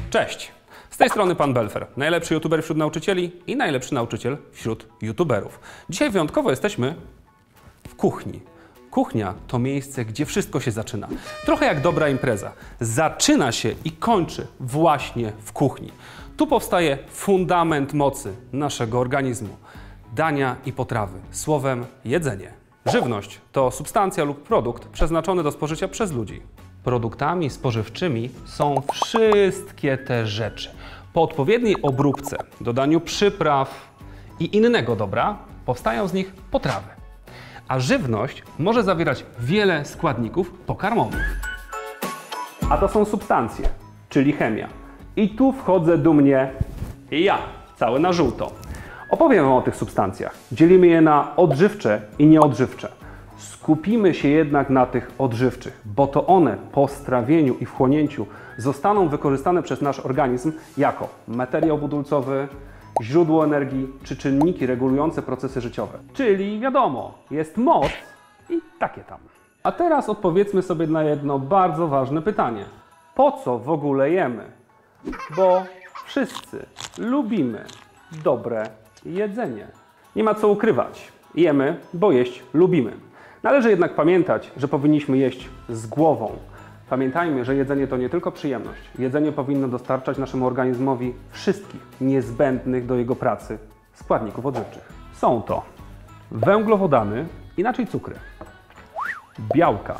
Cześć! Z tej strony pan Belfer, najlepszy youtuber wśród nauczycieli i najlepszy nauczyciel wśród youtuberów. Dzisiaj wyjątkowo jesteśmy w kuchni. Kuchnia to miejsce, gdzie wszystko się zaczyna. Trochę jak dobra impreza. Zaczyna się i kończy właśnie w kuchni. Tu powstaje fundament mocy naszego organizmu. Dania i potrawy, słowem jedzenie. Żywność to substancja lub produkt przeznaczony do spożycia przez ludzi. Produktami spożywczymi są wszystkie te rzeczy. Po odpowiedniej obróbce, dodaniu przypraw i innego dobra, powstają z nich potrawy. A żywność może zawierać wiele składników pokarmowych. A to są substancje, czyli chemia. I tu wchodzę dumnie ja, cały na żółto. Opowiem wam o tych substancjach. Dzielimy je na odżywcze i nieodżywcze. Skupimy się jednak na tych odżywczych, bo to one po strawieniu i wchłonięciu zostaną wykorzystane przez nasz organizm jako materiał budulcowy, źródło energii czy czynniki regulujące procesy życiowe. Czyli wiadomo, jest moc i takie tam. A teraz odpowiedzmy sobie na jedno bardzo ważne pytanie. Po co w ogóle jemy? Bo wszyscy lubimy dobre jedzenie. Nie ma co ukrywać. Jemy, bo jeść lubimy. Należy jednak pamiętać, że powinniśmy jeść z głową. Pamiętajmy, że jedzenie to nie tylko przyjemność. Jedzenie powinno dostarczać naszemu organizmowi wszystkich niezbędnych do jego pracy składników odżywczych. Są to węglowodany, inaczej cukry, białka,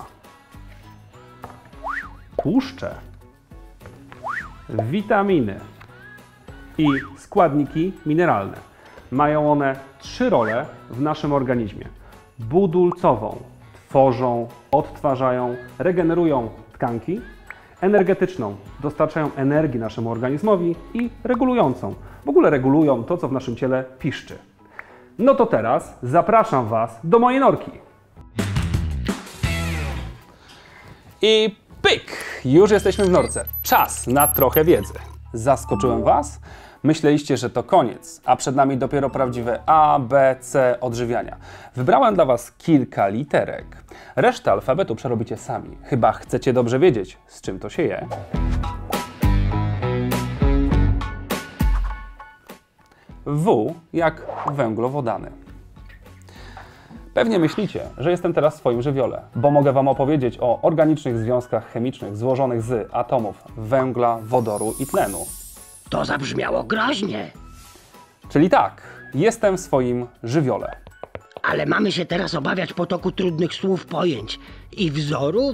tłuszcze, witaminy i składniki mineralne. Mają one 3 role w naszym organizmie. Budulcową, tworzą, odtwarzają, regenerują tkanki, energetyczną, dostarczają energii naszemu organizmowi i regulującą. W ogóle regulują to, co w naszym ciele piszczy. No to teraz zapraszam Was do mojej norki. I pyk! Już jesteśmy w norce. Czas na trochę wiedzy. Zaskoczyłem Was? Myśleliście, że to koniec, a przed nami dopiero prawdziwe A, B, C odżywiania. Wybrałem dla Was kilka literek. Resztę alfabetu przerobicie sami. Chyba chcecie dobrze wiedzieć, z czym to się je. W jak węglowodany. Pewnie myślicie, że jestem teraz w swoim żywiole, bo mogę Wam opowiedzieć o organicznych związkach chemicznych złożonych z atomów węgla, wodoru i tlenu. To zabrzmiało groźnie. Czyli tak, jestem w swoim żywiole. Ale mamy się teraz obawiać potoku trudnych słów, pojęć i wzorów?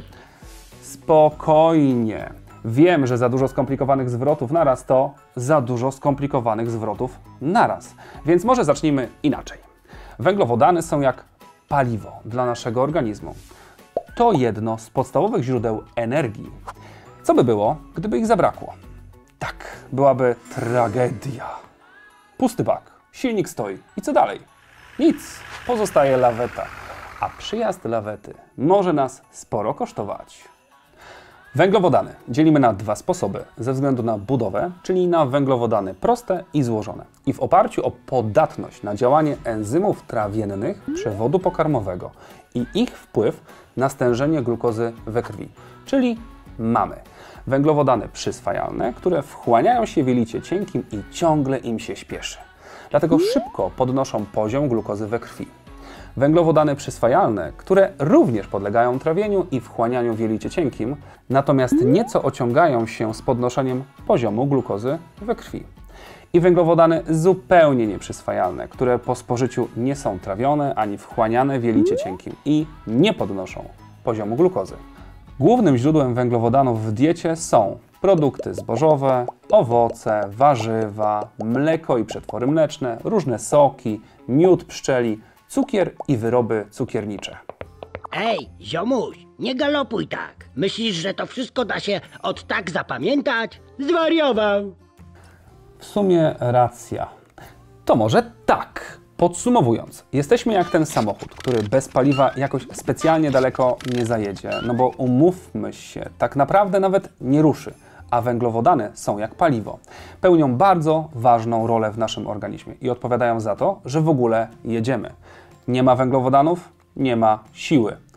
Spokojnie. Wiem, że za dużo skomplikowanych zwrotów naraz to za dużo skomplikowanych zwrotów naraz. Więc może zacznijmy inaczej. Węglowodany są jak paliwo dla naszego organizmu. To jedno z podstawowych źródeł energii. Co by było, gdyby ich zabrakło? Tak, byłaby tragedia. Pusty bak, silnik stoi. I co dalej? Nic, pozostaje laweta. A przyjazd lawety może nas sporo kosztować. Węglowodany dzielimy na 2 sposoby ze względu na budowę, czyli na węglowodany proste i złożone. I w oparciu o podatność na działanie enzymów trawiennych przewodu pokarmowego i ich wpływ na stężenie glukozy we krwi. Czyli mamy węglowodany przyswajalne, które wchłaniają się w jelicie cienkim i ciągle im się śpieszy. Dlatego szybko podnoszą poziom glukozy we krwi. Węglowodany przyswajalne, które również podlegają trawieniu i wchłanianiu w jelicie cienkim, natomiast nieco ociągają się z podnoszeniem poziomu glukozy we krwi. I węglowodany zupełnie nieprzyswajalne, które po spożyciu nie są trawione ani wchłaniane w jelicie cienkim i nie podnoszą poziomu glukozy. Głównym źródłem węglowodanów w diecie są produkty zbożowe, owoce, warzywa, mleko i przetwory mleczne, różne soki, miód pszczeli, cukier i wyroby cukiernicze. Ej, ziomuś, nie galopuj tak. Myślisz, że to wszystko da się od tak zapamiętać? Zwariował. W sumie racja. To może tak. Podsumowując, jesteśmy jak ten samochód, który bez paliwa jakoś specjalnie daleko nie zajedzie, no bo umówmy się, tak naprawdę nawet nie ruszy, a węglowodany są jak paliwo. Pełnią bardzo ważną rolę w naszym organizmie i odpowiadają za to, że w ogóle jedziemy. Nie ma węglowodanów, nie ma siły.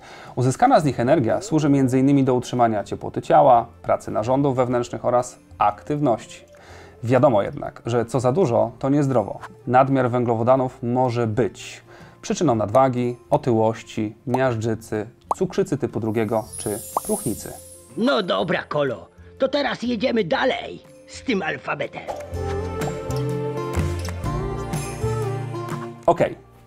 Uzyskana z nich energia służy m.in. do utrzymania ciepłoty ciała, pracy narządów wewnętrznych oraz aktywności. Wiadomo jednak, że co za dużo, to niezdrowo. Nadmiar węglowodanów może być przyczyną nadwagi, otyłości, miażdżycy, cukrzycy typu 2 czy próchnicy. No dobra, Kolo, to teraz jedziemy dalej z tym alfabetem. Ok.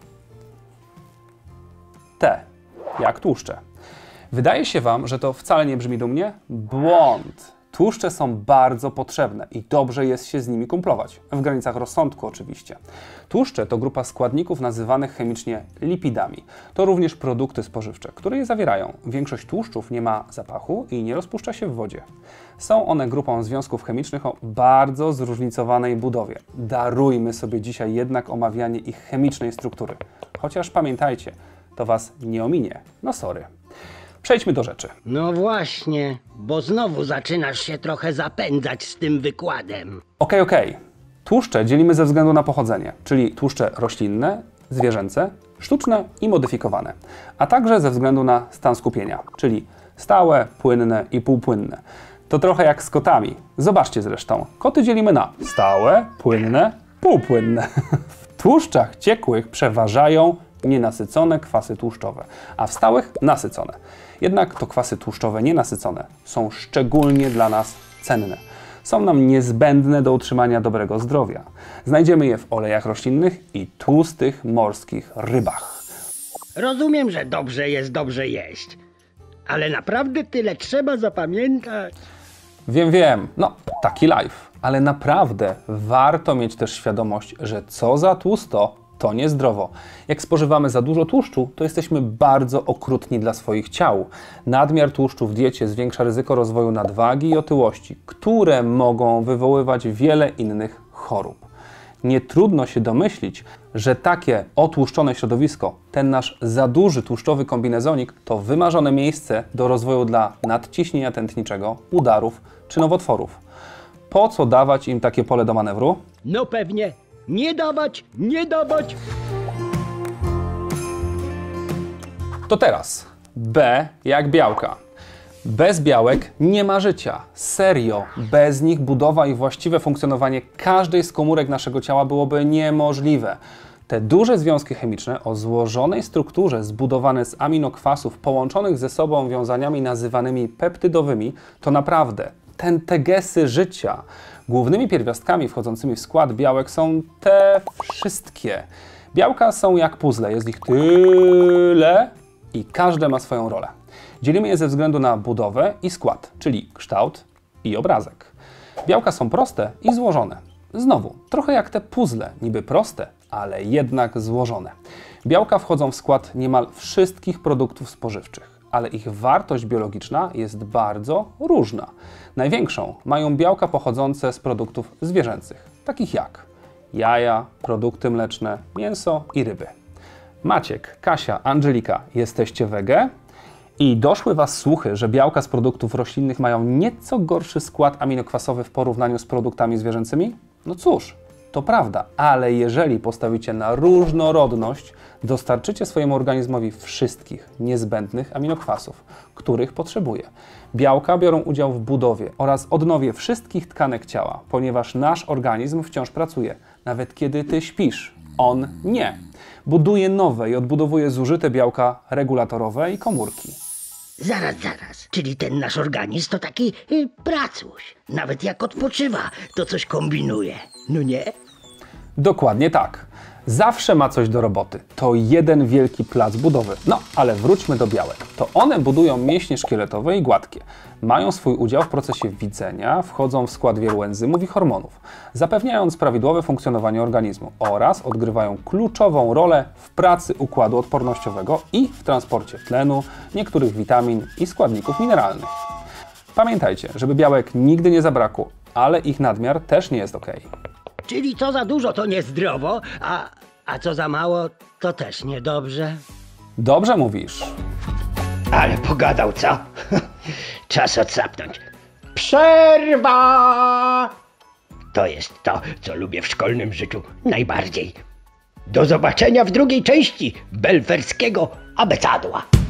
T, jak tłuszcze. Wydaje się Wam, że to wcale nie brzmi dumnie? Błąd! Tłuszcze są bardzo potrzebne i dobrze jest się z nimi kumplować, w granicach rozsądku oczywiście. Tłuszcze to grupa składników nazywanych chemicznie lipidami. To również produkty spożywcze, które je zawierają. Większość tłuszczów nie ma zapachu i nie rozpuszcza się w wodzie. Są one grupą związków chemicznych o bardzo zróżnicowanej budowie. Darujmy sobie dzisiaj jednak omawianie ich chemicznej struktury. Chociaż pamiętajcie, to Was nie ominie. No sorry. Przejdźmy do rzeczy. No właśnie, bo znowu zaczynasz się trochę zapędzać z tym wykładem. Okej. Tłuszcze dzielimy ze względu na pochodzenie, czyli tłuszcze roślinne, zwierzęce, sztuczne i modyfikowane, a także ze względu na stan skupienia, czyli stałe, płynne i półpłynne. To trochę jak z kotami. Zobaczcie zresztą, koty dzielimy na stałe, płynne, półpłynne. W tłuszczach ciekłych przeważają nienasycone kwasy tłuszczowe, a w stałych nasycone. Jednak to kwasy tłuszczowe nienasycone są szczególnie dla nas cenne. Są nam niezbędne do utrzymania dobrego zdrowia. Znajdziemy je w olejach roślinnych i tłustych morskich rybach. Rozumiem, że dobrze jest dobrze jeść, ale naprawdę tyle trzeba zapamiętać. Wiem, no taki life, ale naprawdę warto mieć też świadomość, że co za tłusto, to niezdrowo. Jak spożywamy za dużo tłuszczu, to jesteśmy bardzo okrutni dla swoich ciał. Nadmiar tłuszczu w diecie zwiększa ryzyko rozwoju nadwagi i otyłości, które mogą wywoływać wiele innych chorób. Nie trudno się domyślić, że takie otłuszczone środowisko, ten nasz za duży tłuszczowy kombinezonik, to wymarzone miejsce do rozwoju dla nadciśnienia tętniczego, udarów czy nowotworów. Po co dawać im takie pole do manewru? No pewnie. Nie dawać, nie dawać. To teraz B jak białka. Bez białek nie ma życia. Serio, bez nich budowa i właściwe funkcjonowanie każdej z komórek naszego ciała byłoby niemożliwe. Te duże związki chemiczne o złożonej strukturze zbudowane z aminokwasów połączonych ze sobą wiązaniami nazywanymi peptydowymi to naprawdę tentegesy życia. Głównymi pierwiastkami wchodzącymi w skład białek są te wszystkie. Białka są jak puzzle, jest ich tyle i każde ma swoją rolę. Dzielimy je ze względu na budowę i skład, czyli kształt i obrazek. Białka są proste i złożone. Znowu, trochę jak te puzzle, niby proste, ale jednak złożone. Białka wchodzą w skład niemal wszystkich produktów spożywczych, ale ich wartość biologiczna jest bardzo różna. Największą mają białka pochodzące z produktów zwierzęcych, takich jak jaja, produkty mleczne, mięso i ryby. Maciek, Kasia, Angelika, jesteście wege? I doszły Was słuchy, że białka z produktów roślinnych mają nieco gorszy skład aminokwasowy w porównaniu z produktami zwierzęcymi? No cóż, to prawda, ale jeżeli postawicie na różnorodność, dostarczycie swojemu organizmowi wszystkich niezbędnych aminokwasów, których potrzebuje. Białka biorą udział w budowie oraz odnowie wszystkich tkanek ciała, ponieważ nasz organizm wciąż pracuje, nawet kiedy Ty śpisz. On nie. Buduje nowe i odbudowuje zużyte białka regulatorowe i komórki. Zaraz. Czyli ten nasz organizm to taki pracuś. Nawet jak odpoczywa, to coś kombinuje. No nie? Dokładnie tak. Zawsze ma coś do roboty. To jeden wielki plac budowy. No, ale wróćmy do białek. To one budują mięśnie szkieletowe i gładkie. Mają swój udział w procesie widzenia, wchodzą w skład wielu enzymów i hormonów, zapewniając prawidłowe funkcjonowanie organizmu oraz odgrywają kluczową rolę w pracy układu odpornościowego i w transporcie tlenu, niektórych witamin i składników mineralnych. Pamiętajcie, żeby białek nigdy nie zabrakło, ale ich nadmiar też nie jest ok. Czyli co za dużo to niezdrowo, a co za mało to też niedobrze. Dobrze mówisz. Ale pogadał, co? Czas odsapnąć. Przerwa! To jest to, co lubię w szkolnym życiu najbardziej. Do zobaczenia w drugiej części belferskiego abecadła.